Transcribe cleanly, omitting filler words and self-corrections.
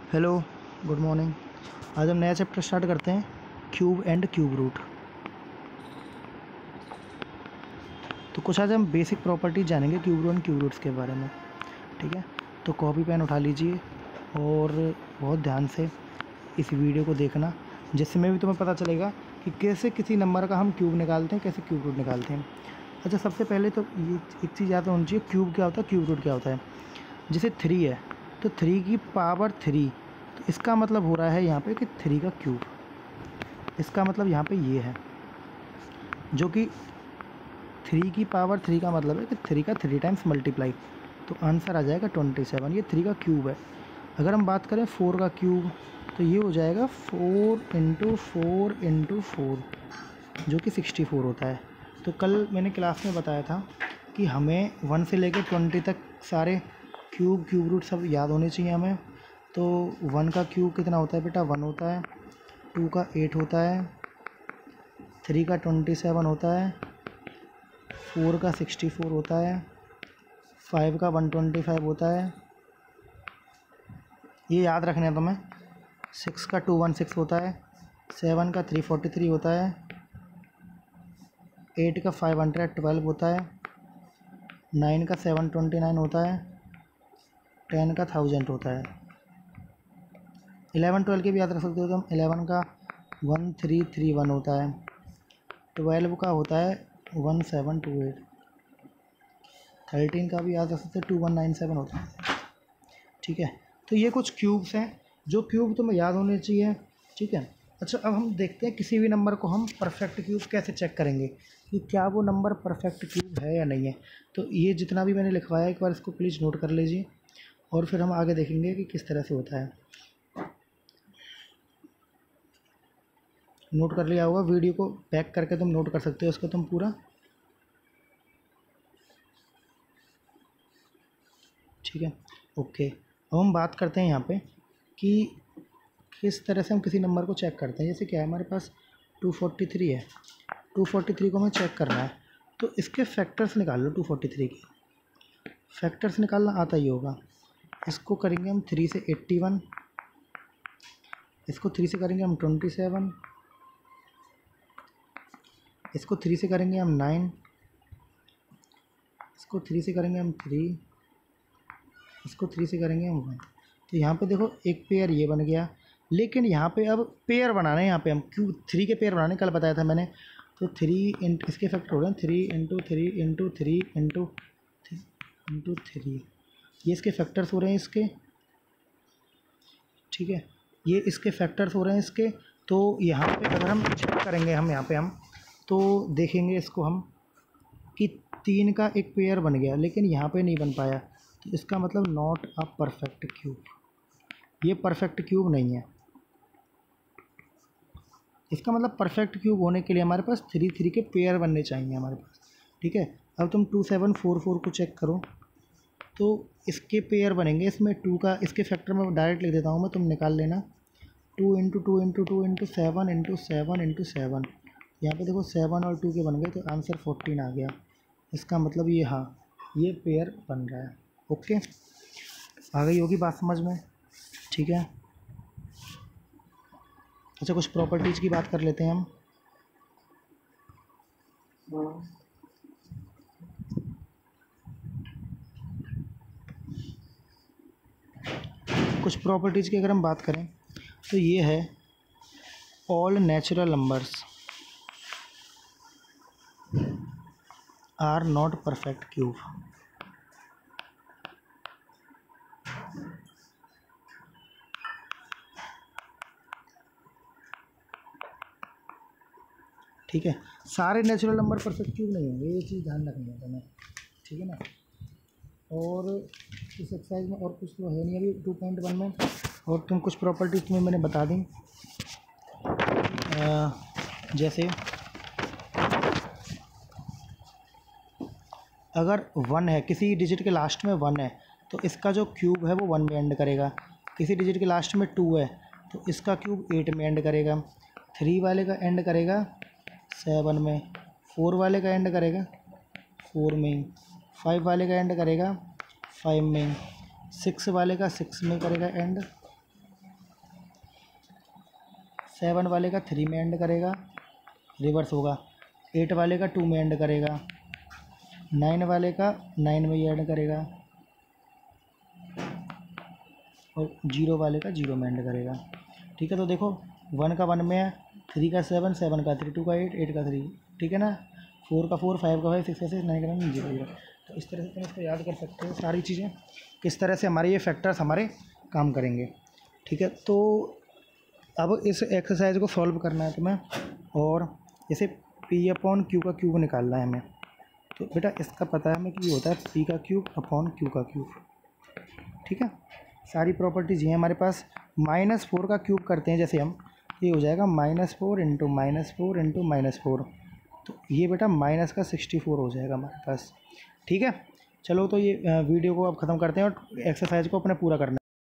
Hello, good morning. आज हम नया चैप्टर स्टार्ट करते हैं, क्यूब एंड क्यूब रूट। तो कुछ आज हम बेसिक प्रॉपर्टीज जानेंगे cube root and cube roots के बारे में। ठीक है, तो कॉपी पेन उठा लीजिए और बहुत ध्यान से इस वीडियो को देखना, जिसमें भी तुम्हें पता चलेगा कि कैसे किसी नंबर का हम क्यूब निकालते हैं, कैसे क्यूब रूट निकालते हैं। अच्छा, सबसे पहले तो ये एक चीज़ याद होनी चाहिए, क्यूब क्या होता है, क्यूब रूट क्या होता है। जैसे 3 है तो 3 की पावर 3, तो इसका मतलब हो रहा है यहाँ पे कि 3 का क्यूब। इसका मतलब यहाँ पे ये है, जो कि 3 की पावर 3 का मतलब है कि 3 का 3 टाइम्स मल्टीप्लाई, तो आंसर आ जाएगा 27। ये 3 का क्यूब है। अगर हम बात करें 4 का क्यूब, तो ये हो जाएगा 4 इंटू 4 इंटू 4, जो कि 64 होता है। तो कल मैंने क्लास में बताया था कि हमें 1 से लेकर 20 तक सारे क्यूब रूट सब याद होने चाहिए हमें। तो 1 का क्यूब कितना होता है बेटा, 1 होता है। 2 का 8 होता है। 3 का 27 होता है। 4 का 64 होता है। 5 का 125 होता है। ये याद रखना है तुम्हें। 6 का 216 होता है। 7 का 343 होता है। 8 का 512 होता है। 9 का 729 होता है। 10 का 1000 होता है। 11 12 के भी याद रख सकते हो तुम। 11 का 1331 होता है। 12 का होता है 1728। 13 का भी याद रख सकते हो, 2197 होता है। ठीक है, तो ये कुछ क्यूब्स हैं जो क्यूब तुम्हें याद होने चाहिए। ठीक है। अच्छा, अब हम देखते हैं किसी भी नंबर को हम परफेक्ट क्यूब कैसे चेक करेंगे कि क्या वो नंबर परफेक्ट क्यूब है या नहीं है। तो ये जितना भी मैंने लिखवाया, एक बार इसको प्लीज़ नोट कर लीजिए और फिर हम आगे देखेंगे कि किस तरह से होता है। नोट कर लिया होगा, वीडियो को बैक करके तुम नोट कर सकते हो इसको तुम पूरा। ठीक है, ओके। अब हम बात करते हैं यहाँ पे कि किस तरह से हम किसी नंबर को चेक करते हैं। जैसे क्या है, हमारे पास 243 है। 243 को हमें चेक करना है, तो इसके फैक्टर्स निकाल लो। 243 के फैक्टर्स निकालना आता ही होगा। इसको करेंगे हम 3 से 81, इसको 3 से करेंगे हम 27, इसको 3 से करेंगे हम 9, इसको 3 से करेंगे हम 3, इसको 3 से करेंगे हम 1। तो यहाँ पे देखो एक पेयर ये बन गया, लेकिन यहाँ पे अब पेयर बनाना है। यहाँ पे हम क्यों 3 के पेयर बनाने कल बताया था मैंने। तो 3 इंटू इसके फैक्टर हो रहे हैं 3 इंटू 3 इंटू 3 इंटू 3, ये इसके फैक्टर्स हो रहे हैं इसके। ठीक है, ये इसके फैक्टर्स हो रहे हैं इसके। तो यहाँ पे अगर हम चेक करेंगे, हम यहाँ पे हम तो देखेंगे इसको हम कि 3 का एक पेयर बन गया, लेकिन यहाँ पे नहीं बन पाया, तो इसका मतलब नॉट अ परफेक्ट क्यूब। ये परफेक्ट क्यूब नहीं है। इसका मतलब परफेक्ट क्यूब होने के लिए हमारे पास 3 के पेयर बनने चाहिए हमारे पास। ठीक है, अब तुम 2744 को चेक करो, तो इसके पेयर बनेंगे। इसमें 2 का इसके फैक्टर में डायरेक्ट लिख देता हूँ मैं, तुम निकाल लेना। 2 into 2 into 2 into 7 into 7 into 7, यहाँ पर देखो 7 और 2 के बन गए, तो आंसर 14 आ गया। इसका मतलब ये, हाँ, ये पेयर बन रहा है। ओके, आ गई होगी बात समझ में। ठीक है, अच्छा, कुछ प्रॉपर्टीज़ की बात कर लेते हैं हम। कुछ प्रॉपर्टीज़ की अगर हम बात करें, तो ये है all natural numbers are not perfect cube. ठीक है, सारे नेचुरल नंबर परफेक्ट क्यूब नहीं होंगे, ये चीज़ ध्यान रखनी है तुम्हें। ठीक है ना। और इस एक्सरसाइज में और कुछ तो है नहीं अभी 2.1 में, और तुम कुछ प्रॉपर्टीज तुम्हें मैंने बता दी। जैसे अगर 1 है, किसी डिजिट के लास्ट में 1 है, तो इसका जो क्यूब है वो 1 में एंड करेगा। किसी डिजिट के लास्ट में 2 है, तो इसका क्यूब 8 में एंड करेगा। 3 वाले का एंड करेगा 7 में। 4 वाले का एंड करेगा 4 में। 5 वाले का एंड करेगा 5 में। 6 वाले का 6 में करेगा एंड। 7 वाले का 3 में एंड करेगा, रिवर्स होगा। 8 वाले का 2 में एंड करेगा। 9 वाले का 9 में ही एंड करेगा, और 0 वाले का 0 में एंड करेगा। ठीक है, तो देखो 1 का 1 में है, 3 का 7, 7 का 3, 2 का 8, 8 का 3, ठीक है ना। 4 का 4, 5 का 5, 6 का 6, 9 का 9, 0 0। तो इस तरह से तुम इसको याद कर सकते हो सारी चीज़ें, किस तरह से हमारे ये फैक्टर्स हमारे काम करेंगे। ठीक है, तो अब इस एक्सरसाइज को सॉल्व करना है तुम्हें, और जैसे P/Q का क्यूब निकालना है हमें। तो बेटा इसका पता है हमें कि ये होता है P का क्यूब अपॉन Q का क्यूब। ठीक है, सारी प्रॉपर्टीज ये हैं हमारे पास। -4 का क्यूब करते हैं जैसे हम, ये हो जाएगा -4 इंटू -4 इंटू -4, तो ये बेटा माइनस का 64 हो जाएगा हमारे पास। ठीक है, चलो तो ये वीडियो को अब ख़त्म करते हैं और एक्सरसाइज को अपने पूरा करना है।